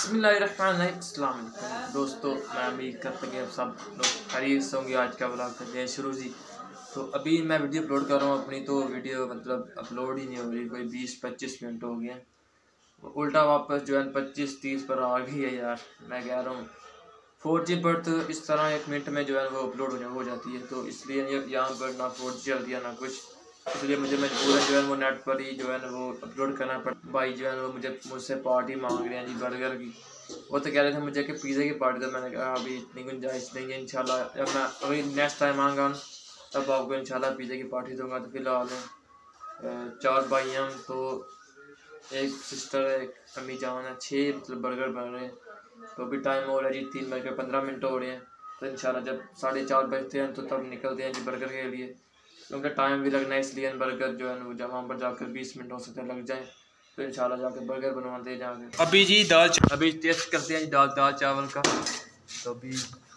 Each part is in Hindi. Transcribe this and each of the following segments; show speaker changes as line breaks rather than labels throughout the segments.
बिस्मिल्लाहिर्रहमानिर्रहीम। अस्सलाम वालेकुम दोस्तों, मैं उम्मीद करता कि आप सब लोग खैरियत से होंगे। आज का व्लॉग करते हैं शुरू जी। तो अभी मैं वीडियो अपलोड कर रहा हूँ अपनी, तो वीडियो मतलब अपलोड ही नहीं हो रही, कोई 20-25 मिनट हो गए हैं। उल्टा वापस जो है 25-30 पर आ गई है यार। मैं कह रहा हूँ 4G पर तो इस तरह 1 मिनट में जो है वो अपलोड हो जाती है, तो इसलिए यहाँ पर ना 4G चल दिया ना कुछ, इसलिए मुझे मजबूरन जो है वो नेट पर ही जो है ना वो अपलोड करना पड़ा। भाई जो है वो मुझसे पार्टी मांग रहे हैं जी बर्गर की। वो तो कह रहे थे मुझे कि पिज़्ज़ा की पार्टी, तो मैंने कहा अभी इतनी गुंजाइश नहीं है। इंशाल्लाह जब मैं अभी नेक्स्ट टाइम आऊँगा तब आपको इंशाल्लाह पिज़्ज़ा की पार्टी दूँगा। तो फिलहाल 4 भाई हैं हम, तो एक सिस्टर है, एक अम्मी जान है, 6 मतलब बर्गर बन रहे हैं। तो अभी टाइम हो रहा है जी 3:15 मिनट हो रहे हैं। तो इंशाल्लाह जब 4:30 बजते हैं तो तब निकलते हैं जी बर्गर के लिए, क्योंकि टाइम भी लगना है, इसलिए बर्गर जो है जब वहाँ पर जाकर 20 मिनट हो सकते हैं लग जाए। तो इंशाल्लाह जाकर बर्गर बनवाते हैं जाकर। अभी जी अभी टेस्ट करते हैं जी दाल चावल का। तो अभी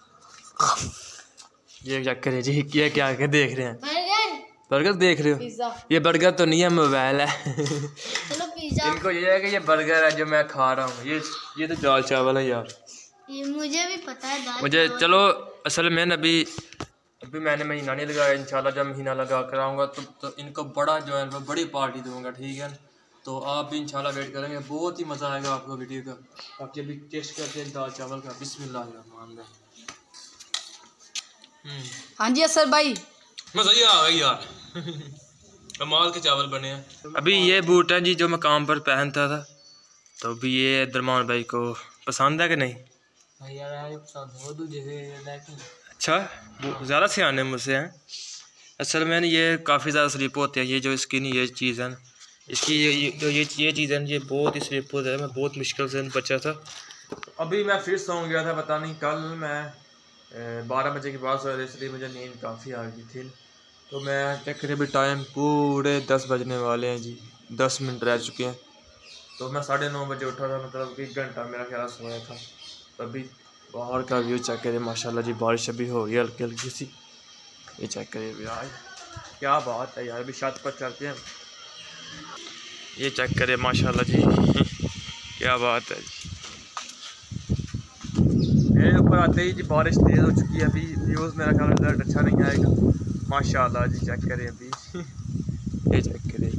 ये क्या करें जी, ये क्या के देख रहे हैं? बर्गर देख रहे हो? ये बर्गर तो नहीं है, मोबाइल है। इनको ये है कि ये बर्गर है जो मैं खा रहा हूँ। ये तो दाल चावल है यार।
ये मुझे भी पता है दाल
मुझे चलो असल में अभी मैंने महीना नहीं लगाया। इंशाल्लाह जब महीना लगा कर आऊँगा तो इनको बड़ा जो है वो बड़ी पार्टी दूंगा, ठीक है। तो आप भी इंशाल्लाह वेट करेंगे, बहुत ही मज़ा आएगा आपको वीडियो का। बाकी अभी टेस्ट करते हैं दाल चावल का। बिस्मिल्लाहिर्रहमानिर्रहीम।
हाँ जी असर भाई,
मज़ा ही आ गया यार। कमाल के चावल बने हैं। अभी ये बूट है जी जो मैं काम पर पहनता था, तो अभी ये दरमान भाई को पसंद है कि नहीं? अच्छा, ज़्यादा सियाने मुझसे हैं। असल में ये काफ़ी ज़्यादा स्लिप होते हैं। ये जो इसकी नहीं ये चीज़ है इसकी, ये चीज़ है ये बहुत ही स्लिप होता है। मैं बहुत मुश्किल से बचा था। अभी मैं फिर सो गया था, पता नहीं कल मैं 12 बजे के बाद सोया था, इसलिए मुझे नींद काफ़ी आ गई थी। तो मैं चेक करें अभी टाइम पूरे 10 बजने वाले हैं जी, 10 मिनट रह चुके हैं। तो मैं 9:30 बजे उठा था, मतलब 1 घंटा मेरा ख्याल सोया था। तो अभी बाहर का व्यू चेक करें, माशाल्लाह जी बारिश अभी हो रही है हल्की हल्की सी। ये चेक करिए यार, क्या बात है यार। अभी छत पर चलते हैं। ये चेक करें माशाल्लाह जी। क्या बात है जी। मेरे ऊपर आते ही जी बारिश तेज़ हो चुकी है। अभी व्यूज़ मेरा ख्याल रिजल्ट अच्छा नहीं आएगा। माशाल्लाह जी चेक करें अभी। ये चेक करें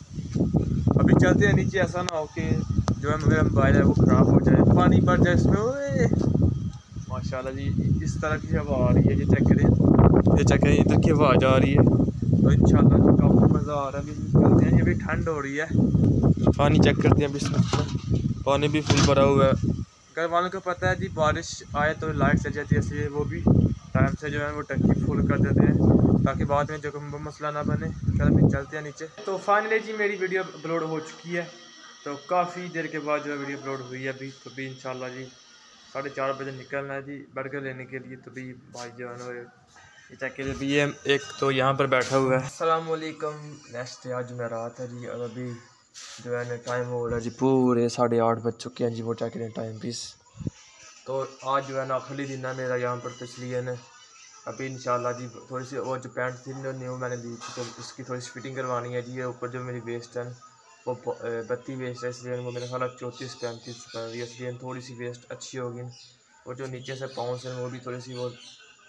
अभी चलते हैं नीचे। ऐसा ना हो कि जो है मेरा मोबाइल है वो ख़राब हो जाए, पानी भर जाए इसमें। ओए माशाल्लाह जी इस तरह की हवा आ रही है। ये चेक करें, ये चेक करें, इधर की आवाज़ आ रही है। तो इंशाल्लाह काफ़ी मज़ा आ रहा है। अभी निकलते हैं, अभी ठंड हो रही है। पानी चेक करते हैं, अभी पानी भी फुल भरा हुआ है। घर वालों को पता है जी बारिश आए तो लाइट चल जाती है, इसलिए वो भी टाइम से जो है वो टंकी फुल कर देते हैं, ताकि बाद में जो मसला ना बने। चलो फिर चलते हैं नीचे। तो फाइनली जी मेरी वीडियो अपलोड हो चुकी है। तो काफ़ी देर के बाद जो है वीडियो अपलोड हुई है अभी। तो भी इंशाल्लाह जी 4:30 बजे निकलना है जी बर्गर लेने के लिए। तो भी भाई जो है ना ये चेक के लिए भी ये एक तो यहाँ पर बैठा हुआ है। अस्सलाम वालेकुम। नेक्स्ट आज जुमेरात है जी, और अभी जो है ना टाइम हो रहा है जी पूरे 8:30 बज चुके हैं जी। वो चेक करें टाइम पीस। तो आज जो है ना आखिरी दिन है मेरा यहाँ पर, तो इसलिए ना अभी इंशाल्लाह जी थोड़ी सी वो जो पैंट थी ना न्यू मैंने दी थी, तो उसकी थोड़ी सी फिटिंग करवानी है जी। ये ऊपर जो मेरी वेस्ट है वो 32 वेस्ट है, इसलिए वो मेरे ख्याल 34-35 कर रही है, इसलिए थोड़ी सी वेस्ट अच्छी होगी। और जो नीचे से पाउंस है वो भी थोड़ी सी वो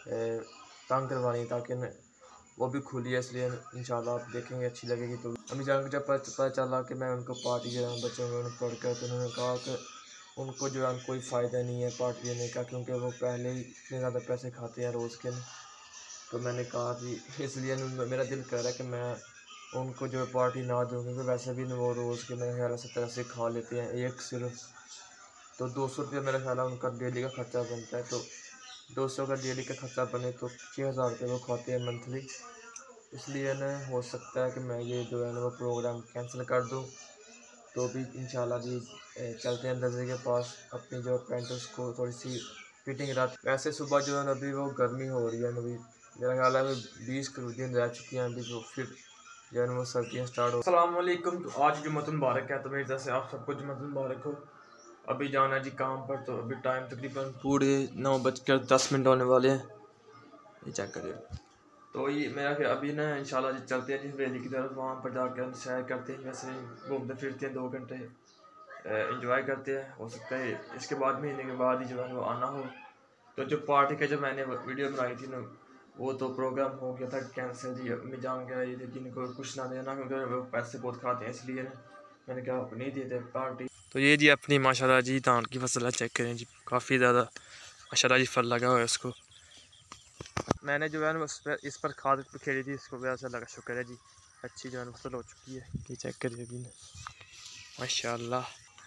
तंग करवानी है, ताकि वो भी खुली है, इसलिए इंशाल्लाह आप देखेंगे अच्छी लगेगी। तो अम्मी जान को जब पता चला कि मैं उनको पार्टी दे रहा हूँ बच्चों को पढ़कर, तो उन्होंने कहा कि उनको जो है कोई फ़ायदा नहीं है पार्टी देने का, क्योंकि वो पहले ही इतने ज़्यादा पैसे खाते हैं रोज़ के। तो मैंने कहा कि इसलिए मेरा दिल कर रहा है कि मैं उनको जो पार्टी ना दूँ, क्योंकि वैसे भी वो रोज़ के मेरे ख्याल से 70 से खा लेते हैं एक सिर्फ। तो 200 रुपये मेरा ख्याल उनका डेली का ख़र्चा बनता है। तो 200 का डेली का ख़र्चा बने तो 6000 रुपये वो खाते हैं मंथली। इसलिए ना हो सकता है कि मैं ये जो है ना वो प्रोग्राम कैंसिल कर दूँ। तो भी इंशाल्लाह जी चलते हैं दर्जे के पास, अपनी जो पैंट उसको थोड़ी सी फिटिंग रहा। वैसे सुबह जो है ना अभी वो गर्मी हो रही है, अभी मेरा ख्याल है 20 दिन रह चुकी हैं अभी, तो फिर जो है वो सर्दियाँ स्टार्ट हो। अस्सलाम वालेकुम। तो आज जुम्मतुल मुबारक है, तो मेरी तरफ से आप सबको जुम्मतुल मुबारक हो। अभी जाना है जी काम पर, तो अभी टाइम तकरीबन पूरे 9:10 होने वाले हैं। ये चेक करिए। तो ये मेरा कि अभी ना इंशाल्लाह जी चलते हैं जी हवेली की तरफ, वहाँ पर जाकर सैर करते हैं, वैसे घूमते फिरते हैं 2 घंटे। इंजॉय करते हैं। हो सकता है इसके बाद महीने के बाद ही जो है वो आना हो। तो जो पार्टी का जो मैंने वीडियो बनाई थी ना, वो तो प्रोग्राम हो गया था कैंसिल जी। मैं जान गया ये लेकिन कोई कुछ ना देना, क्योंकि वो पैसे बहुत खाते हैं, इसलिए ना मैंने कहा नहीं देते पार्टी। तो ये जी अपनी माशाल्लाह जी धान की फसल है, चेक करें जी, काफ़ी ज़्यादा माशाल्लाह जी फल लगा हुआ है इसको। मैंने जो है ना इस पर खाद खेली थी, इसको वजह से लगा, शुक्र है जी अच्छी जो है फसल हो चुकी है। ये चेक करिए अभी माशाल्लाह।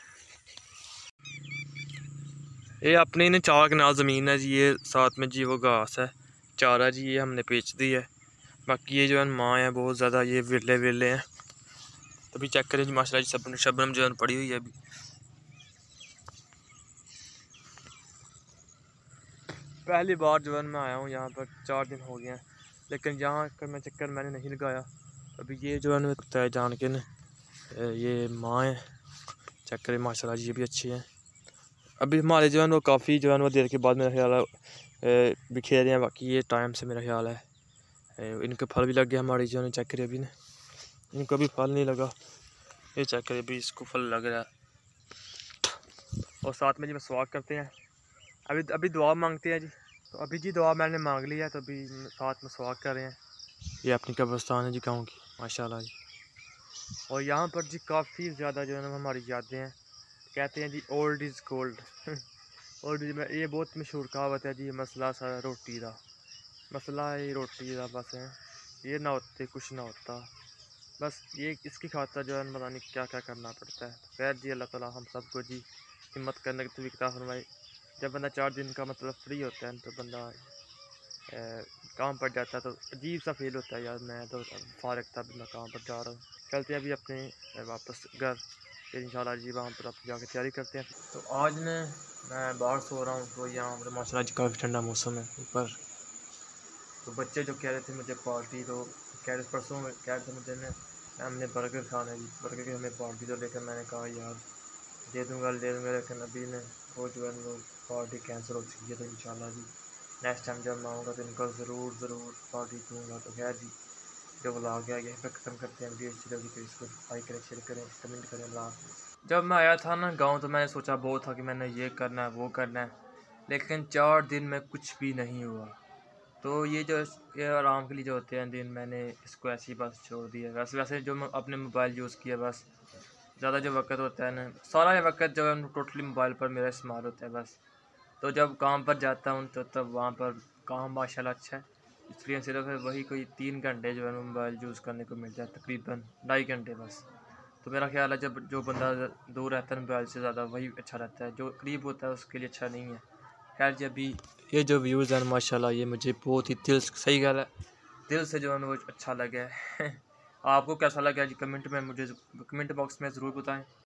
ये अपनी ने 4 कनाल ज़मीन है जी, ये साथ में जी वो घास है, चारा जी ये हमने बेच दी है। बाकी ये जो है माँ है बहुत ज़्यादा ये विरले विरले हैं। तो अभी चेक करें जी माशाल्लाह जी शबनम जो है पड़ी हुई है अभी। पहली बार जो है मैं आया हूँ यहाँ पर, 4 दिन हो गए हैं, लेकिन यहाँ का मैं चक्कर मैंने नहीं लगाया। अभी ये जो है तय जान के न ये माँ है, चेक करें माशाल्लाह जी ये भी अच्छी है। अभी हमारे जो है वो काफ़ी जो है वो देर के बाद मेरा ख्याल है बिखेर रहे हैं। बाकी ये टाइम से मेरा ख्याल है इनके फल भी लग गया हमारी जो है, चेक करिए अभी ना इनको भी फल नहीं लगा। ये चेक करिए अभी इसको फल लग रहा है। और साथ में जी मसवाक करते हैं, अभी दुआ मांगते हैं जी। तो अभी जी दुआ मैंने मांग ली है, तो अभी साथ मसवाक कर रहे हैं। ये अपनी कब्रिस्तान है जी गाँव की माशाल्लाह जी। और यहाँ पर जी काफ़ी ज़्यादा जो है ना हमारी यादें हैं। कहते हैं जी old is gold old is, ये बहुत मशहूर कहावत है जी। मसला सारा रोटी का, मसला है रोटी का बस है, ये ना होते कुछ ना होता, बस ये इसकी खातिर जो है पता नहीं क्या क्या करना पड़ता है। तो खैर जी अल्लाह ताला हम सबको जी हिम्मत करने की तौफीक अता फरमाए। जब बंदा 4 दिन का मतलब फ्री होता है तो बंदा काम पर जाता है तो अजीब सा फील होता है, यार मैं तो फारग था, मैं काम पर जा रहा हूँ। चलते हैं अभी अपने वापस घर, फिर इंशाल्लाह जी वहाँ पर आप जाकर तैयारी करते हैं। तो आज मैं बाहर सो रहा हूँ, तो यहाँ पर माशाल्लाह जी काफ़ी ठंडा मौसम है ऊपर। तो बच्चे जो कह रहे थे मुझे पार्टी, तो कह रहे परसों कह रहे थे मुझे ने हमने बर्गर खाना है जी, बर्गर की हमें पार्टी तो लेकर, मैंने कहा यार दे दूँगा, लेकिन अभी ने वो जो है वो पार्टी कैंसिल हो चुकी है। तो इंशाल्लाह जी नेक्स्ट टाइम जब मैं आऊँगा तो इनको ज़रूर पार्टी दूँगा। तो खैर जी जो व्लॉग है यहीं पर ख़त्म करते हैं। वीडियो अच्छी लगी तो इसको लाइक करें, शेयर करें, कमेंट करें। अल्लाह हाफ़िज़। जब मैं आया था ना गाँव तो मैंने सोचा बहुत था कि मैंने ये करना है वो करना है, लेकिन 4 दिन में कुछ भी नहीं हुआ। तो ये आराम के लिए जो होते हैं दिन, मैंने इसको ऐसी बस छोड़ दिया। वैसे जो मैं अपने मोबाइल यूज़ किया, बस ज़्यादा जो वक्त होता है ना, सारा ये वक्त जो है टोटली मोबाइल पर मेरा इस्तेमाल होता है बस। तो जब काम पर जाता हूँ तो तब वहाँ पर काम माशाल्लाह अच्छा है, इसलिए सिर्फ वही कोई 3 घंटे जो है मोबाइल यूज़ करने को मिलता है, तकरीबन 2.5 घंटे बस। तो मेरा ख्याल है जब जो बंदा दूर रहता है मोबाइल से ज़्यादा वही अच्छा रहता है, जो करीब होता है उसके लिए अच्छा नहीं है। खैर जी अभी ये जो व्यूज़ हैं माशाल्लाह ये मुझे बहुत ही दिल सही गल है, दिल से जो है वो अच्छा लगा है आपको कैसा लगा जी कमेंट बॉक्स में ज़रूर बताएं।